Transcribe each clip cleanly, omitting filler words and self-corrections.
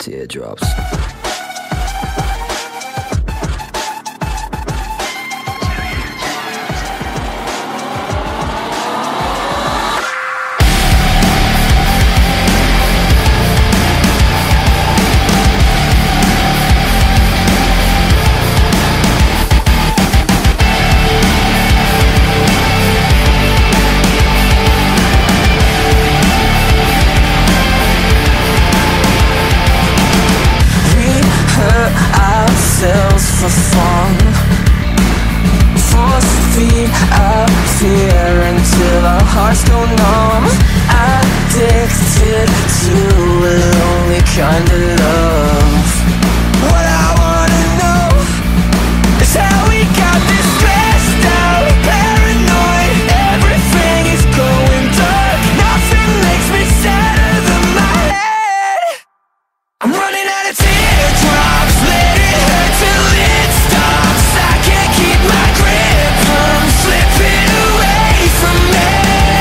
Teardrops. For fun, force feed our fear until our hearts go numb. Addicted to a lonely kind of love. What I wanna know is how we got this stressed out, paranoid. Everything is going dark. Nothing makes me sadder than my head. I'm running out of teardrops. Let it hurt till it stops. I can't keep my grip. I'm slipping away from me.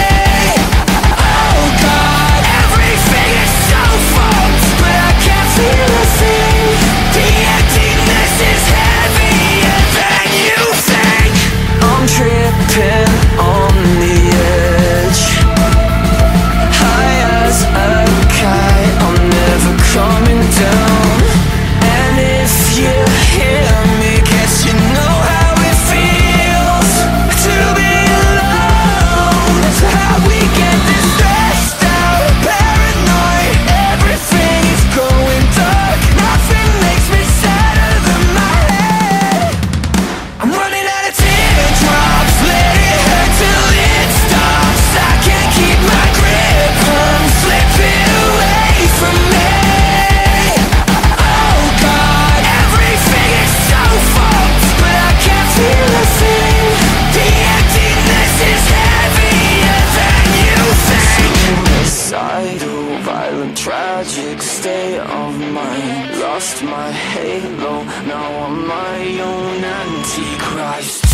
Oh God, everything is so fucked, but I can't feel a thing. The emptiness is heavier than you think. I'm tripping on the edge, high as a kite. I'm never coming down. And if you hear me, guess you know how it feels to be alone. So how we get this stressed out, paranoid. Everything is going dark. Nothing makes me sadder than my head. I'm running out of teardrops. Let it hurt till it stops. I can't keep my grip. I'm slipping away from me. Oh God, everything is so fucked, but I can't feel a thing. The emptiness is heavier than you think. Suicidal, violent, tragic state of mind. Lost my halo, now I'm my own antichrist.